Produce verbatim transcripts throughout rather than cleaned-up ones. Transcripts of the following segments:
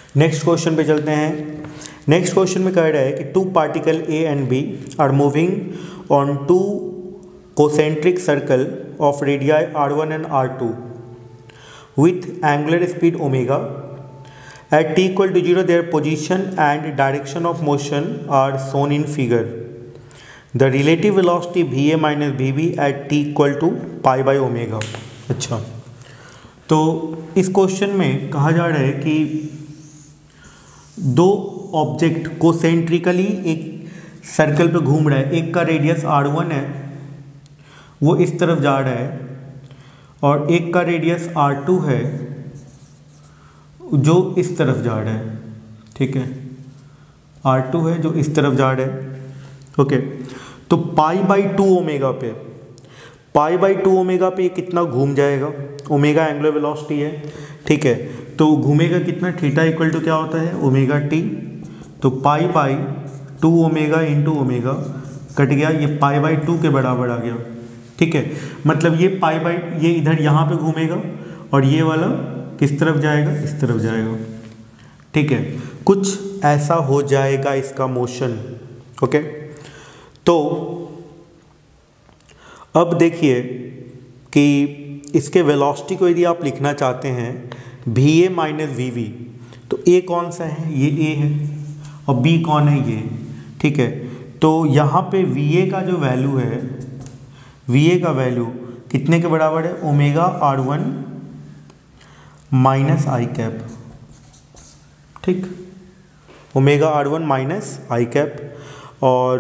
Next question पे चलते हैं। नेक्स्ट क्वेश्चन में कह रहा है कि two particle A and B are moving on two concentric circle of radii R one and R two with angular speed omega at t equal to zero their position and direction of motion are shown in figure. The relative velocity va minus vb at t equal to pi by omega. अच्छा, तो इस question में कहा जा रहा है कि दो ऑब्जेक्ट कोसेंट्रिकली एक सर्कल पे घूम रहा है, एक का रेडियस आर वन है वो इस तरफ जा रहा है और एक का रेडियस आर टू है जो इस तरफ जा रहा है। ठीक है, आर टू है जो इस तरफ जा रहा है। ओके, तो पाई बाई टू ओमेगा पे पाई बाई टू ओमेगा पे कितना घूम जाएगा, ओमेगा एंगुलर वेलोसिटी है। ठीक है, तो घूमेगा कितना, थीटा इक्वल टू क्या होता है ओमेगा टी, तो pi by two omega into omega cut गया, ये पाई बाई टू के बराबर आ गया। ठीक है, मतलब ये पाई बाई ये इधर यहाँ पे घूमेगा और ये वाला किस तरफ जाएगा, इस तरफ जाएगा। ठीक है, कुछ ऐसा हो जाएगा इसका मोशन। ओके, तो अब देखिए कि इसके वेलोसिटी को यदि आप लिखना चाहते हैं भी ए माइनस वी वी, तो ए कौन सा है, ये ए है और बी कौन है, ये। ठीक है, तो यहाँ पे वी ए का जो वैल्यू है, वी ए का वैल्यू कितने के बराबर है, omega R one minus I cap. ठीक, omega R one minus I cap, और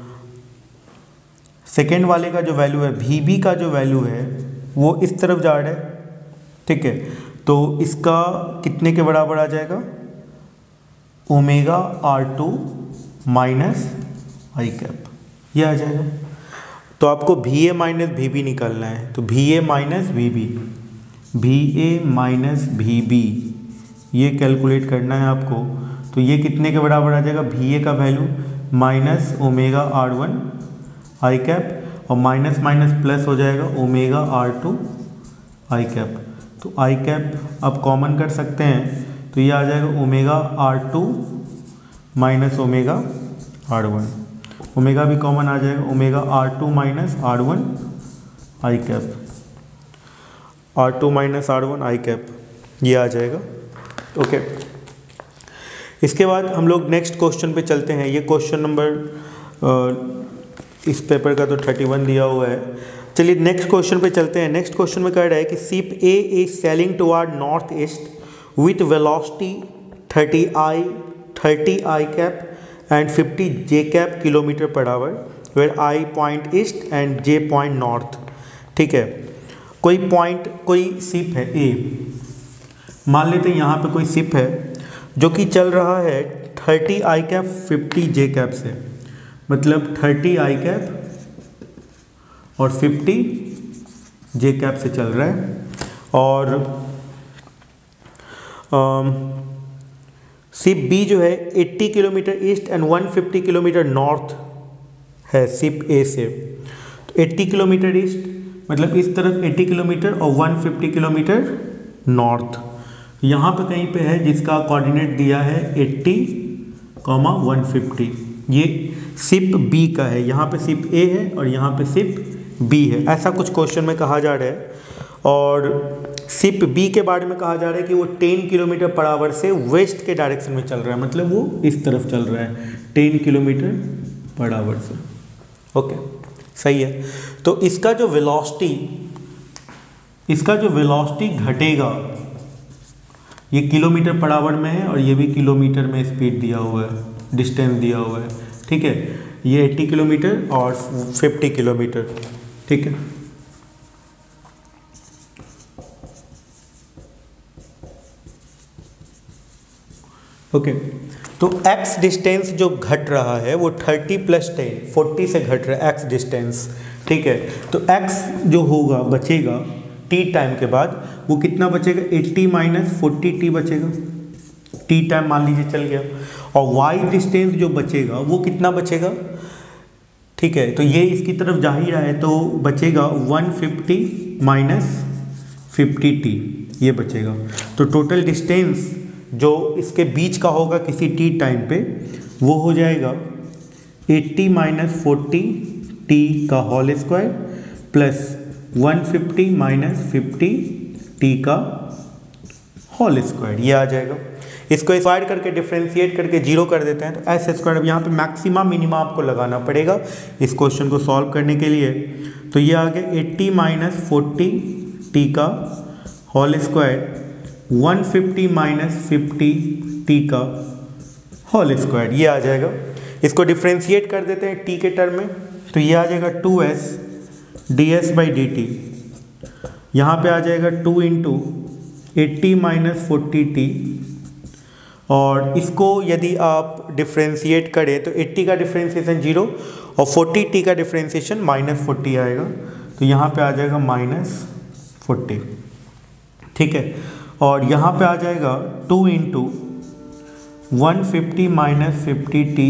सेकेंड वाले का जो वैल्यू है वी बी का जो वैल्यू है वो इस तरफ जा रहा है। ठीक है, तो इसका कितने के बराबर आ जाएगा, omega R two minus I cap, ये आ जाएगा। तो आपको भी ए माइनस भी बी निकालना है, तो भी ए माइनस वी बी भी ए माइनस भी बी ये कैलकुलेट करना है आपको। तो ये कितने के बराबर आ जाएगा, भी ए का value minus omega R one I cap और माइनस माइनस प्लस हो जाएगा omega R two I cap. तो आई कैप आप कॉमन कर सकते हैं, तो ये आ जाएगा omega R two minus omega R one, omega भी कॉमन आ जाएगा, omega R two minus R one I cap, R two minus R one I cap, ये आ जाएगा। ओके, इसके बाद हम लोग नेक्स्ट क्वेश्चन पे चलते हैं। ये क्वेश्चन नंबर इस पेपर का तो थर्टी वन दिया हुआ है। चलिए नेक्स्ट क्वेश्चन पे चलते हैं। नेक्स्ट क्वेश्चन में कह रहा है कि ship A is sailing toward north east with velocity thirty I thirty I cap and fifty J cap kilometre per hour, where I point east and J point north. ठीक है, कोई point कोई ship है ए, मान लेते हैं यहाँ पे कोई शिप है जो कि चल रहा है thirty I cap fifty J cap से, मतलब थर्टी आई कैप और फिफ्टी जे कैप से चल रहा है। और शिप बी जो है अस्सी किलोमीटर ईस्ट एंड एक सौ पचास किलोमीटर नॉर्थ है शिप ए से। तो अस्सी किलोमीटर ईस्ट मतलब इस तरफ अस्सी किलोमीटर और एक सौ पचास किलोमीटर नॉर्थ, यहाँ पे कहीं पे है जिसका कोऑर्डिनेट दिया है अस्सी कॉमा एक सौ पचास। ये शिप बी का है, यहाँ पे शिप ए है और यहाँ पे शिप बी है, ऐसा कुछ क्वेश्चन में कहा जा रहा है। और शिप बी के बारे में कहा जा रहा है कि वो टेन किलोमीटर पर आवर से वेस्ट के डायरेक्शन में चल रहा है, मतलब वो इस तरफ चल रहा है टेन किलोमीटर पर आवर से। ओके, सही है। तो इसका जो वेलोसिटी इसका जो वेलोसिटी घटेगा, ये किलोमीटर पर आवर में है और ये भी किलोमीटर में स्पीड दिया हुआ है, डिस्टेंस दिया हुआ है। ठीक है, ये अस्सी किलोमीटर और पचास किलोमीटर। ठीक है, ओके okay. तो x डिस्टेंस जो घट रहा है वो थर्टी प्लस टेन फोर्टी से घट रहा है x डिस्टेंस। ठीक है, तो x जो होगा बचेगा t टाइम के बाद वो कितना बचेगा, अस्सी माइनस फोर्टी टी बचेगा, t टाइम मान लीजिए चल गया। और y डिस्टेंस जो बचेगा वो कितना बचेगा, ठीक है, तो ये इसकी तरफ जा ही रहा है तो बचेगा one fifty minus fifty T, ये बचेगा। तो टोटल डिस्टेंस जो इसके बीच का होगा किसी टी टाइम पे, वो हो जाएगा एट्टी माइनस फोर्टी टी का whole square plus one fifty minus fifty T का होल स्क्वायर, ये आ जाएगा। इसको स्क्वायर करके डिफ्रेंशिएट करके जीरो कर देते हैं तो एस स्क्वायर। अब यहाँ पे मैक्सिमम मिनिमम आपको लगाना पड़ेगा इस क्वेश्चन को सॉल्व करने के लिए। तो ये आ गया एट्टी माइनस फोर्टी टी का whole square one fifty minus fifty T का होल स्क्वायर, ये आ जाएगा। इसको डिफ्रेंशिएट कर देते हैं टी के टर्म में, तो ये आ जाएगा two S D S by D T. यहाँ पर आ जाएगा two into eighty minus forty T, और इसको यदि आप डिफ्रेंशिएट करें तो एट्टी का डिफ्रेंशिएशन जीरो और फोर्टी टी का डिफ्रेंशिएशन माइनस फोर्टी आएगा, तो यहाँ पे आ जाएगा माइनस फोर्टी, ठीक है। और यहाँ पे आ जाएगा two into one fifty minus fifty T,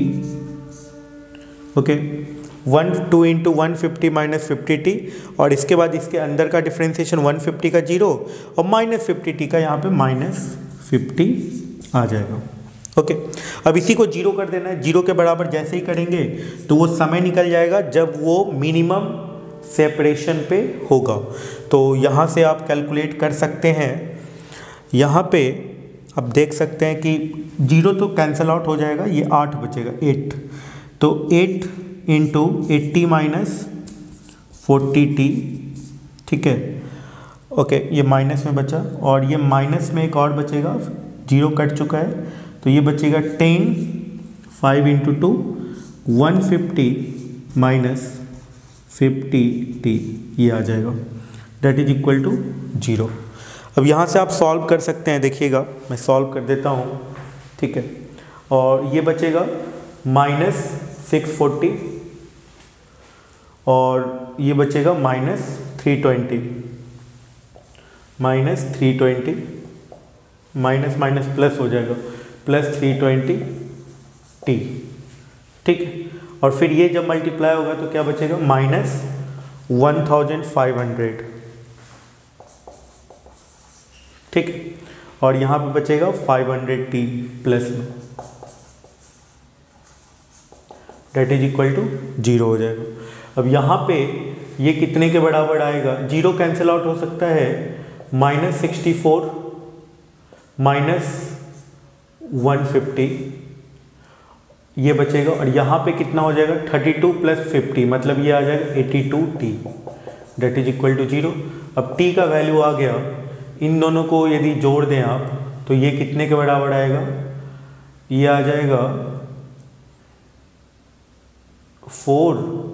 okay, one two into one fifty minus fifty T, और इसके बाद इसके अंदर का डिफ्रेंशिएशन वन फिफ्टी का जीरो और माइनस फिफ्टी टी का यहाँ पे माइनस फिफ्टी आ जाएगा, ओके। अब इसी को जीरो कर देना है। जीरो के बराबर जैसे ही करेंगे तो वो समय निकल जाएगा जब वो मिनिमम सेपरेशन पे होगा। तो यहाँ से आप कैलकुलेट कर सकते हैं। यहाँ पे आप देख सकते हैं कि जीरो तो कैंसिल आउट हो जाएगा, ये आठ बचेगा, एट, तो eight into eighty minus forty T, ठीक है, ओके, ये माइनस में बचा, और ये माइनस में एक और बचेगा, जीरो कट चुका है, तो ये बचेगा ten, five into two, one fifty minus fifty T, ये आ जाएगा, that is equal to zero. अब यहाँ से आप सॉल्व कर सकते हैं, देखिएगा मैं सॉल्व कर देता हूँ, ठीक है, और ये बचेगा माइनस सिक्स फोर्टी और ये बचेगा minus three twenty, minus three twenty, minus minus plus हो जाएगा, प्लस थ्री ट्वेंटी टी, ठीक है। और फिर ये जब मल्टीप्लाई होगा तो क्या बचेगा, minus one thousand five hundred, ठीक है, और यहाँ पे बचेगा फाइव हंड्रेड टी प्लस में, that is equal to zero हो जाएगा। अब यहाँ पे ये कितने के बराबर आएगा, जीरो कैंसिल आउट हो सकता है, minus sixty four minus one fifty, ये बचेगा, और यहाँ पे कितना हो जाएगा, थर्टी टू प्लस फिफ्टी, मतलब ये आ जाएगा eighty two T, that is equal to zero. अब टी का वैल्यू आ गया, इन दोनों को यदि जोड़ दें आप तो ये कितने के बराबर आएगा, ये आ जाएगा फोर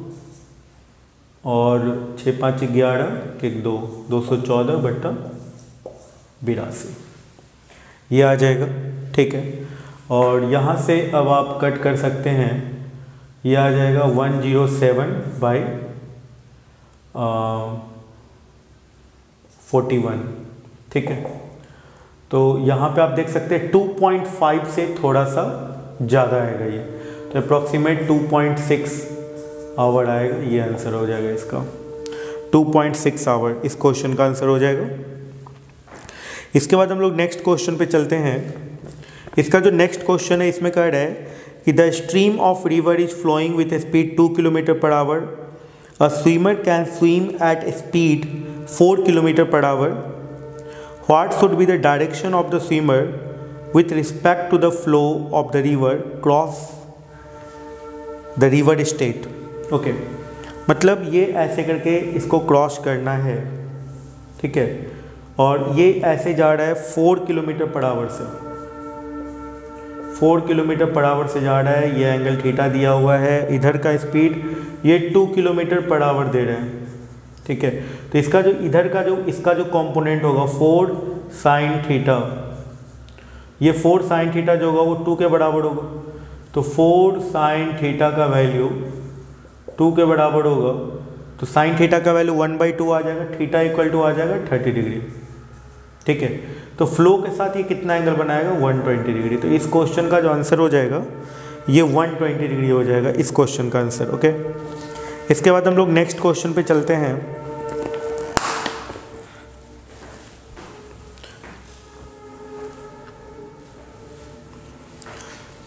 और छः पाँच ग्यारह के दो, दो सौ चौदह बट्टा बिरासी, ये आ जाएगा, ठीक है। और यहाँ से अब आप कट कर सकते हैं, ये आ जाएगा one zero seven by forty one, ठीक है। तो यहाँ पे आप देख सकते हैं टू पॉइंट फाइव से थोड़ा सा ज़्यादा आएगा ये, तो approximate two point six hour आएगा, ये आंसर हो जाएगा इसका, टू पॉइंट सिक्स आवर इस क्वेश्चन का आंसर हो जाएगा। इसके बाद हम लोग नेक्स्ट क्वेश्चन पे चलते हैं। इसका जो नेक्स्ट क्वेश्चन है इसमें कह रहा है कि the stream of river is flowing with speed two kilometer per hour, a swimmer can swim at speed four kilometer per hour, what should be the direction of the swimmer with respect to the flow of the river cross the river state. Okay, मतलब ये ऐसे करके इसको cross करना है, ठीक है, और ये ऐसे जा रहा है फोर किलोमीटर पर आवर से, फोर किलोमीटर पर आवर से जा रहा है, ये एंगल थीटा दिया हुआ है, इधर का स्पीड ये टू किलोमीटर पर आवर दे रहे हैं, ठीक है। तो इसका जो इधर का जो इसका जो कंपोनेंट होगा फोर साइन थीटा, ये फोर साइन थीटा जो होगा वो टू के बराबर होगा, तो फोर साइन थीटा का वैल्यू टू के बराबर होगा, तो साइन थीटा का वैल्यू वन बाई टू आ जाएगा, थीटा इक्वल टू आ जाएगा थर्टी डिग्री, ठीक है। तो फ्लो के साथ ये कितना एंगल बनाएगा, वन ट्वेंटी डिग्री। तो इस क्वेश्चन का जो आंसर हो जाएगा ये वन ट्वेंटी डिग्री हो जाएगा इस क्वेश्चन का आंसर, ओके। इसके बाद हम लोग नेक्स्ट क्वेश्चन पे चलते हैं।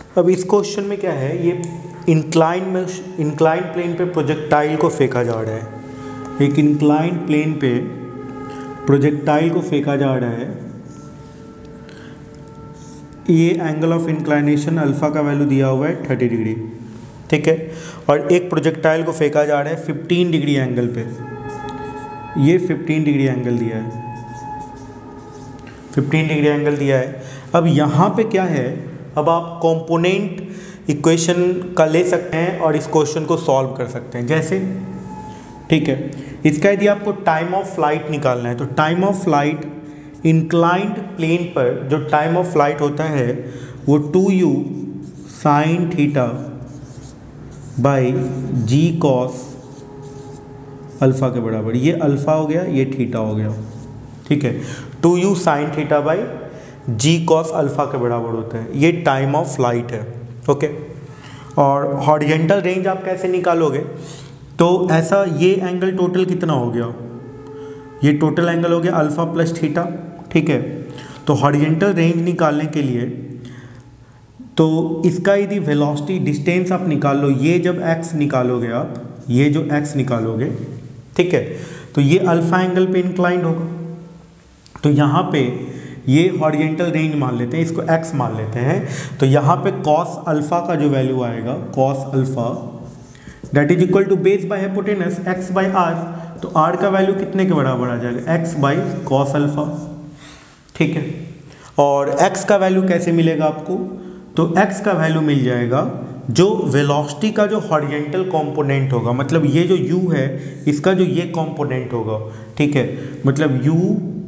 अब इस क्वेश्चन में क्या है, ये इंक्लाइन में इंक्लाइन प्लेन पे प्रोजेक्टाइल को फेंका जा रहा है। एक इंक्लाइन प्लेन पे प्रोजेक्टाइल को फेंका जा रहा है। ये एंगल ऑफ इंक्लाइनेशन अल्फा का वैल्यू दिया हुआ है थर्टी डिग्री, ठीक है। और एक प्रोजेक्टाइल को फेंका जा रहा है फिफ्टीन डिग्री एंगल पे। ये फिफ्टीन डिग्री एंगल दिया है, फिफ्टीन डिग्री एंगल दिया है। अब यहाँ पे क्या है, अब आप कंपोनेंट इक्वेशन का ले सकते हैं और इस क्वेश्चन को सॉल्व कर सकते हैं। जैसे, ठीक है, इसका यदि आपको टाइम ऑफ फ्लाइट निकालना है तो time of flight inclined plane पर जो टाइम ऑफ फ्लाइट होता है वो two U sine theta by G cos alpha के बराबर। ये अल्फ़ा हो गया, ये थीटा हो गया, ठीक है। Two U sine theta by G cos alpha के बराबर होता है। ये टाइम ऑफ फ्लाइट है, ओके। और हॉरिजेंटल रेंज आप कैसे निकालोगे, तो ऐसा, ये एंगल टोटल कितना हो गया, ये टोटल एंगल हो गया अल्फ़ा प्लस थीटा, ठीक है। तो हॉरिजेंटल रेंज निकालने के लिए तो इसका यदि वेलोसिटी डिस्टेंस आप निकाल लो, ये जब x निकालोगे आप, ये जो x निकालोगे, ठीक है, तो ये अल्फ़ा एंगल पे इंक्लाइंड होगा। तो यहाँ पे ये हॉरिजेंटल रेंज मान लेते हैं, इसको x मान लेते हैं। तो यहाँ पे cos अल्फ़ा का जो वैल्यू आएगा, cos alpha that is equal to base by hypotenuse x by R. तो r का वैल्यू कितने के बराबर आ जाएगा, x बाई कॉस अल्फ़ा, ठीक है। और x का वैल्यू कैसे मिलेगा आपको, तो x का वैल्यू मिल जाएगा जो वेलोसिटी का जो हॉरिजेंटल कंपोनेंट होगा, मतलब ये जो u है इसका जो ये कंपोनेंट होगा, ठीक है, मतलब u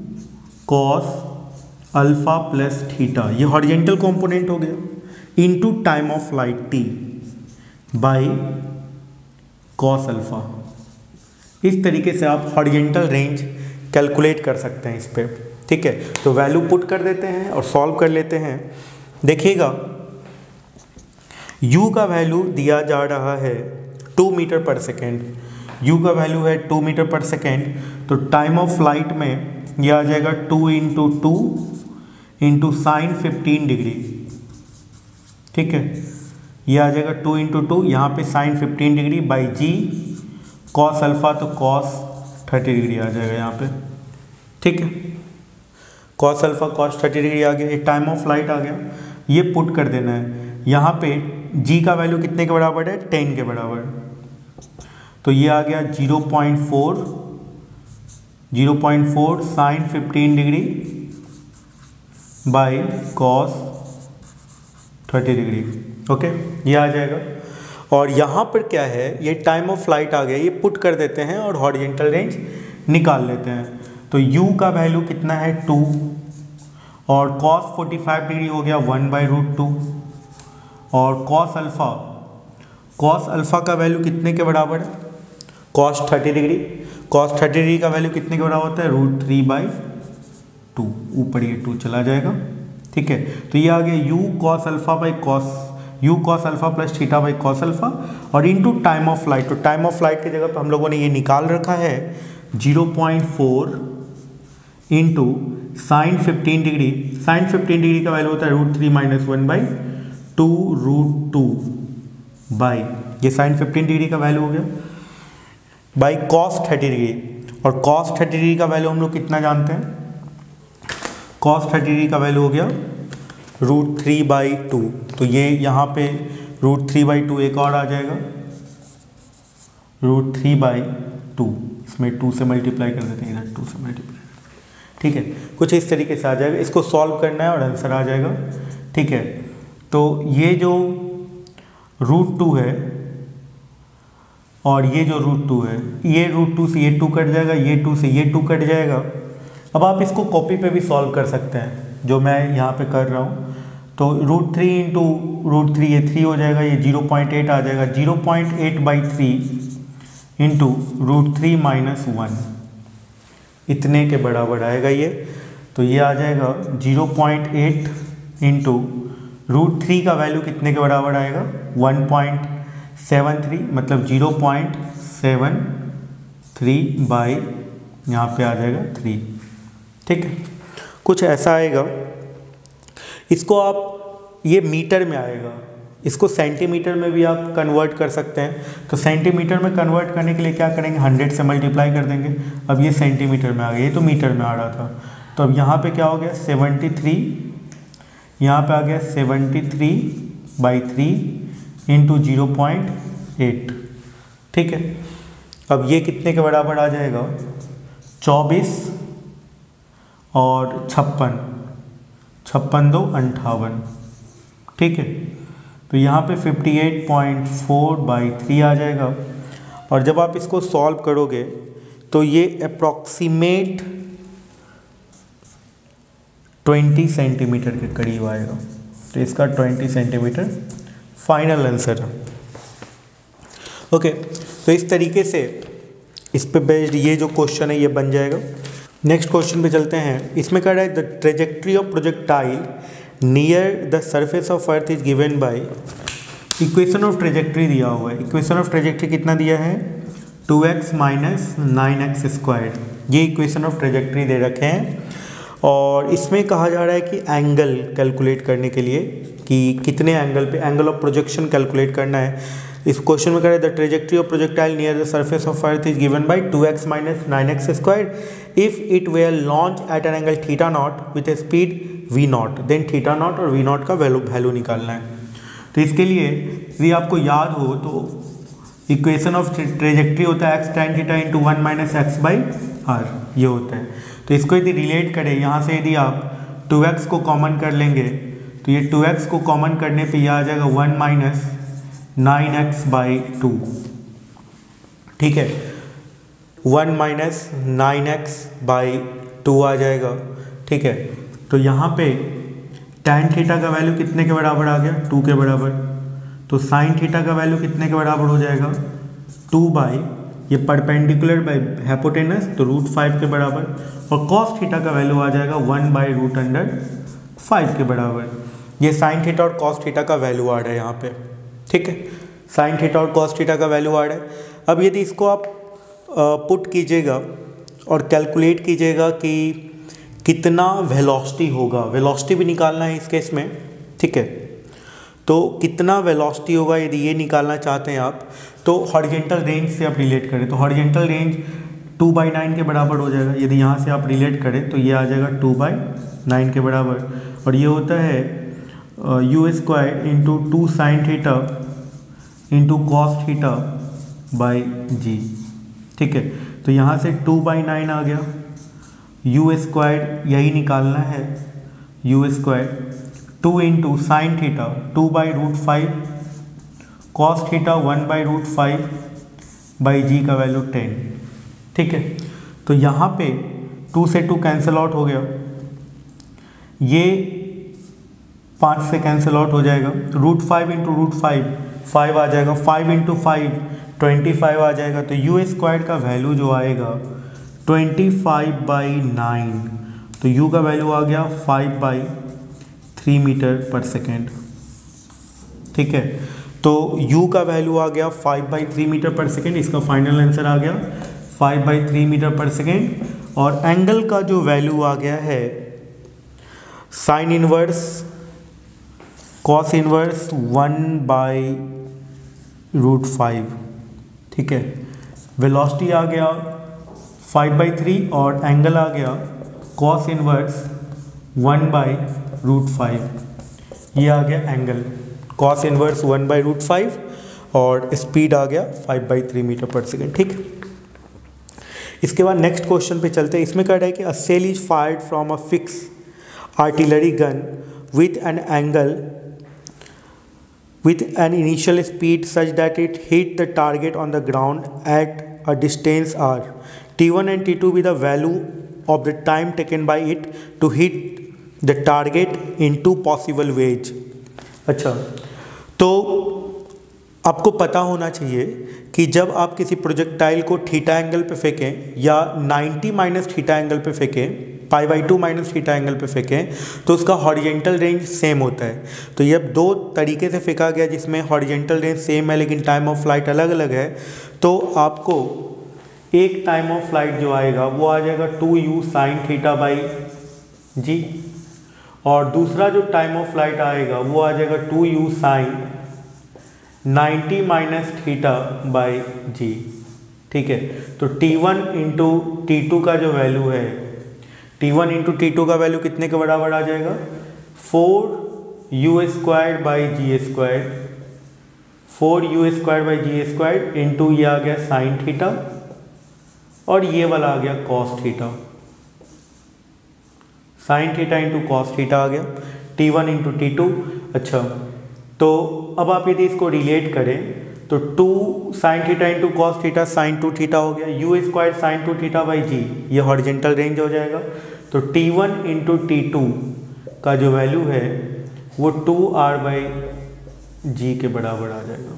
cos alpha plus theta, ये हॉरिजेंटल कंपोनेंट हो गया, into time of flight t by cos alpha. इस तरीके से आप हॉरिजेंटल रेंज कैलकुलेट कर सकते हैं इस पे, ठीक है। तो वैल्यू पुट कर देते हैं और सॉल्व कर लेते हैं। देखिएगा u का वैल्यू दिया जा रहा है two meter per second, u का वैल्यू है टू मीटर पर सेकेंड। तो टाइम ऑफ फ्लाइट में यह आ जाएगा two into two into sine fifteen degree, ठीक है। यह आ जाएगा टू इंटू टू, यहाँ पे sine fifteen degree by G cos alpha, तो कॉस थर्टी डिग्री आ जाएगा यहाँ पे, ठीक है। Cos alpha cos thirty degree आ गया, ये टाइम ऑफ फ्लाइट आ गया। ये पुट कर देना है, यहाँ पे g का वैल्यू कितने के बराबर है, टेन के बराबर। तो ये आ गया zero point four, zero point four sine fifteen degree by cos thirty degree, okay, ये आ जाएगा। और यहाँ पर क्या है, ये टाइम ऑफ फ्लाइट आ गया, ये पुट कर देते हैं और हॉरिजेंटल रेंज निकाल लेते हैं। तो u का वैल्यू कितना है, टू, और cos फोर्टी फाइव डिग्री हो गया वन बाई रूट टू, और cos अल्फ़ा, cos अल्फ़ा का वैल्यू कितने के बराबर है, cos thirty degree, cos thirty degree का वैल्यू कितने के बराबर होता है, रूट थ्री बाई टू, ऊपर ये टू चला जाएगा, ठीक है। तो ये आ गया u cos alpha by cos u cos alpha plus theta by cos alpha और इनटू टाइम ऑफ फ्लाइट। तो टाइम ऑफ फ्लाइट की जगह पर हम लोगों ने ये निकाल रखा है zero point four into sine fifteen degree, sine fifteen degree का वैल्यू होता है root three minus one by two root two by, ये साइन फिफ्टीन डिग्री का वैल्यू हो गया, बाई कॉस थर्टी डिग्री। और कॉस थर्टी डिग्री का value हम लोग कितना जानते हैं, कॉस थर्टी डिग्री का वैल्यू हो गया रूट थ्री बाई टू। तो ये यहाँ पे रूट थ्री बाई टू एक और आ जाएगा, रूट थ्री बाई टू, इसमें टू से मल्टीप्लाई कर देते हैं, इधर टू से मल्टीप्लाई, ठीक है। कुछ इस तरीके से आ जाएगा, इसको सॉल्व करना है और आंसर आ जाएगा, ठीक है। तो ये जो रूट टू है और ये जो रूट टू है, ये रूट टू से ये टू कट जाएगा, ये टू से ये टू कट जाएगा। अब आप इसको कॉपी पे भी सॉल्व कर सकते हैं, जो मैं यहाँ पे कर रहा हूँ। तो root three into root three, ये थ्री हो जाएगा, ये जीरो पॉइंट एट आ जाएगा, zero point eight by three into root three minus one, इतने के बराबर आएगा ये। तो ये आ जाएगा zero point eight into root three का वैल्यू कितने के बराबर आएगा, वन पॉइंट सेवन थ्री, मतलब zero point seven three by यहाँ पे आ जाएगा थ्री, ठीक है। कुछ ऐसा आएगा, इसको आप, ये मीटर में आएगा, इसको सेंटीमीटर में भी आप कन्वर्ट कर सकते हैं। तो सेंटीमीटर में कन्वर्ट करने के लिए क्या करेंगे, हंड्रेड से मल्टीप्लाई कर देंगे। अब ये सेंटीमीटर में आ गया, ये तो मीटर में आ रहा था। तो अब यहाँ पे क्या हो गया, सेवेंटी थ्री, यहाँ पे आ गया seventy three by three into zero point eight. ठीक है, अब ये कितने के बराबर आ जाएगा, चौबीस और छप्पन, छप्पन दो अंठावन। ठीक है, तो यहाँ पे fifty eight point four by three आ जाएगा। और जब आप इसको सॉल्व करोगे तो ये अप्रॉक्सीमेट ट्वेंटी सेंटीमीटर के करीब आएगा। तो इसका ट्वेंटी सेंटीमीटर फाइनल आंसर है। ओके, तो इस तरीके से इस पे बेस्ड ये जो क्वेश्चन है ये बन जाएगा। नेक्स्ट क्वेश्चन पे चलते हैं। इसमें कह रहा है the trajectory of projectile near the surface of earth is given by, equation of trajectory दिया हुआ है। इक्वेशन ऑफ ट्रेजेक्ट्री कितना दिया है, two X minus nine X square. ये इक्वेशन ऑफ ट्रेजेक्ट्री दे रखे हैं और इसमें कहा जा रहा है कि एंगल कैलकुलेट करने के लिए कि कितने एंगल पे, एंगल ऑफ प्रोजेक्शन कैलकुलेट करना है। इस क्वेश्चन में कह रहा है the trajectory of projectile near the surface of earth is given by two X minus nine X square if it were launch at an angle theta not with a speed V not, then theta not और V not का value value निकालना है। तो इसके लिए यदि आपको याद हो तो इक्वेशन ऑफ ट्रेजेक्ट्री होता है X tan theta into one minus X by R, ये होता है। तो इसको यदि रिलेट करें, यहाँ से यदि आप टू एक्स को कॉमन कर लेंगे तो ये टू एक्स को कॉमन करने पे यह आ जाएगा one minus nine X by two. ठीक है, one minus nine X by two आ जाएगा। ठीक है, तो यहाँ पे tan थीटा का वैल्यू कितने के बराबर आ गया, टू के बराबर। तो sin थीटा का वैल्यू कितने के बराबर हो जाएगा, टू बाई ये परपेंडिकुलर बाई हाइपोटेनस तो रूट फाइव के बराबर, और cos थीटा का वैल्यू आ जाएगा one by root under five के बराबर। ये sin थीटा और cos थीटा का वैल्यू आ रहा है यहाँ पे। ठीक है, sin थीटा और cos थीटा का वैल्यू आ रहा है। अब यदि इसको आप पुट कीजिएगा और कैलकुलेट कीजिएगा कि कितना वेलोसिटी होगा, वेलोसिटी भी निकालना है इस केस में। ठीक है, तो कितना वेलोसिटी होगा यदि ये निकालना चाहते हैं आप, तो हॉरिजेंटल रेंज से आप रिलेट करें तो horizontal range two by nine के बराबर हो जाएगा। यदि यहाँ से आप रिलेट करें तो ये आ जाएगा टू बाई नाइन के बराबर, और ये होता है you square into two sine theta into cos theta by G. ठीक है, तो यहाँ से टू बाई नाइन आ गया, यू स्क्वायर यही निकालना है, you square two into sine theta two by root five, cos theta one by root five by जी का वैल्यू टेन। ठीक है, तो यहाँ पे टू से टू कैंसिल आउट हो गया, ये पाँच से कैंसिल आउट हो जाएगा, root five into root five five आ जाएगा, five into five twenty five आ जाएगा। तो यू स्क्वायर का वैल्यू जो आएगा ट्वेंटी फाइव बाई नाइन, तो u का वैल्यू आ गया five by three meter per second. ठीक है, तो u का वैल्यू आ गया five by three meter per second, इसका फाइनल आंसर आ गया five by three meter per second. और एंगल का जो वैल्यू आ गया है sine inverse cos inverse one by root five. ठीक है, वेलोसिटी आ गया फाइव बाई थ्री और एंगल आ गया cos inverse one by root five. ये आ गया angle cos inverse one by root five और स्पीड आ गया five by three meter per second. ठीक, इसके बाद नेक्स्ट क्वेश्चन पे चलते हैं। इसमें कह रहा है कि a shell is fired from a fix artillery gun with an angle with an initial speed such that it hit the target on the ground at a distance r. T one and T two be the value of the time taken by it to hit the target in two possible ways. अच्छा, तो आपको पता होना चाहिए कि जब आप किसी प्रोजेक्टाइल को थीटा एंगल पे फेंकें या नाइन्टी माइनस थीटा एंगल पे फेंकें, pi by two minus theta angle पे फेंकें, तो उसका हॉरिजेंटल रेंज सेम होता है। तो ये अब दो तरीके से फेंका गया जिसमें हॉरिजेंटल रेंज सेम है लेकिन टाइम ऑफ फ्लाइट अलग अलग है। तो आपको एक टाइम ऑफ फ्लाइट जो आएगा वो आ जाएगा two U sine theta by G, और दूसरा जो टाइम ऑफ फ्लाइट आएगा वो आ जाएगा two U sine ninety minus theta by G. ठीक है, तो T one into T two का जो वैल्यू है, T one into T two का वैल्यू कितने के बराबर आ जाएगा, four U square by G square, four U square by G square into ये आ गया साइन थीटा और ये वाला आ गया cos theta, sine theta into cos theta आ गया, T one into T two. अच्छा, तो अब आप यदि इसको रिलेट करें तो two sine theta into cos theta sine two theta हो गया, you square sine two theta by G, ये हॉरिजेंटल रेंज हो जाएगा। तो T one into T two का जो वैल्यू है वो टू आर बाई जी के बराबर आ जाएगा।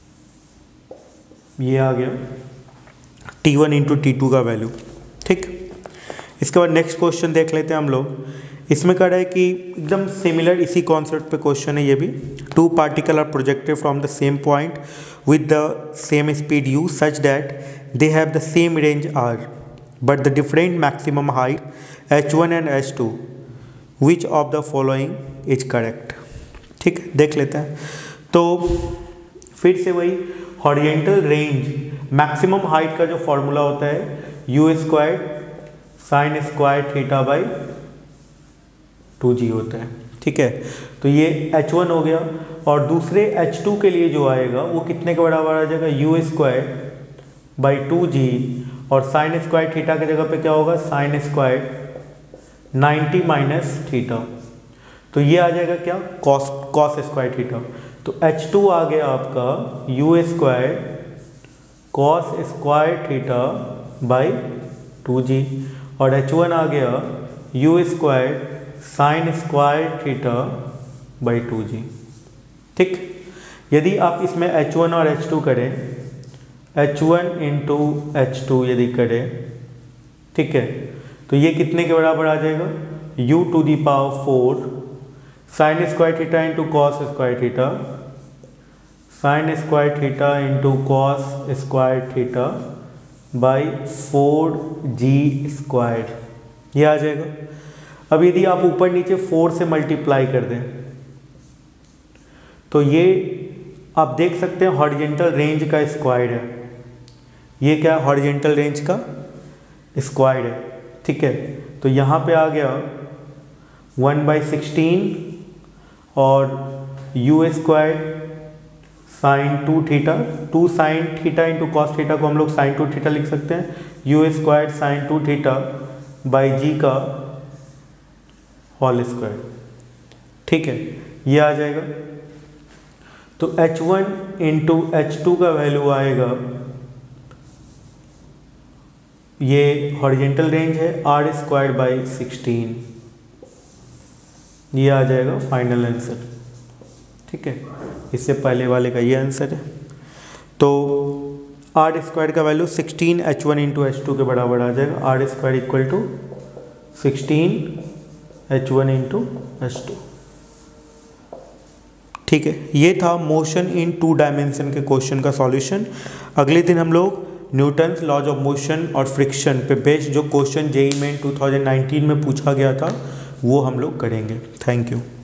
ये आ गया T one into T two का वैल्यू। ठीक, इसके बाद नेक्स्ट क्वेश्चन देख लेते हैं हम लोग। इसमें कह रहा है कि एकदम सिमिलर इसी कॉन्सेप्ट पे क्वेश्चन है ये भी। Two particle are projected from the same point with the same speed u such that they have the same range r but the different maximum height h one and h two, which of the following is correct। ठीक है, देख लेते हैं। तो फिर से वही horizontal range maximum height का जो फॉर्मूला होता है you square sine square theta by two g होता है। ठीक है, तो ये एच वन हो गया और दूसरे एच टू के लिए जो आएगा वो कितने के बराबर आ जाएगा, u square by two g और साइन स्क्वायर थीटा की जगह पे क्या होगा, sine square ninety minus theta, तो ये आ जाएगा क्या, कॉस कॉस स्क्वायर थीटा। तो एच टू आ गया आपका u square cos square theta by two g और एच वन आ गया you square sine square theta by two g. ठीक, यदि आप इसमें एच वन और एच टू करें, H one into h two यदि करें, ठीक है, तो ये कितने के बराबर आ जाएगा, u to the power four sine square theta into cos square theta sine square theta into cos square theta by four g square, ये आ जाएगा। अब यदि आप ऊपर नीचे फोर से मल्टीप्लाई कर दें तो ये आप देख सकते हैं हॉरिजेंटल रेंज का स्क्वायर है, ये क्या है, हॉरिजेंटल रेंज का स्क्वायर है। ठीक है, तो यहाँ पे आ गया वन बाई सिक्सटीन और u square sine two theta, two sine theta into cos theta को हम लोग साइन टू थीटा लिख सकते हैं, u square sine two theta by जी का होल स्क्वायर। ठीक है, ये आ जाएगा। तो h one into h two का वैल्यू आएगा, ये हॉरिजेंटल रेंज है आर स्क्वायर बाई सिक्सटीन, ये आ जाएगा फाइनल आंसर। ठीक है, इससे पहले वाले का ये आंसर है। तो आर स्क्वायर का value sixteen h one into h two के बराबर आ जाएगा, R square equal to sixteen h one into h two. ठीक है, ये था मोशन इन टू डायमेंशन के क्वेश्चन का सॉल्यूशन। अगले दिन हम लोग न्यूटन्स लॉज ऑफ मोशन और फ्रिक्शन पे बेस्ड जो question JEE Main two thousand nineteen में पूछा गया था वो हम लोग करेंगे। Thank you.